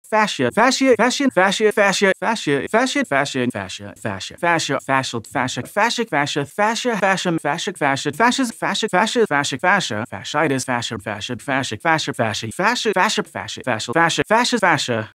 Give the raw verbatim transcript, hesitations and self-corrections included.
fascia, fascia, fascia, fascia, fascia, fascia, fascia, fascia, fascia, fascia, fascia, fascia, fascia, fascia, fascia, fascia, fascia, fascia, fascia, fascias, fascia, fascia, fascia, fascia, fasciitis, fascia, fascia, fascia, fascia, fascia, fascia, fascia, fascia, fascia, fascia, fascia, fascia.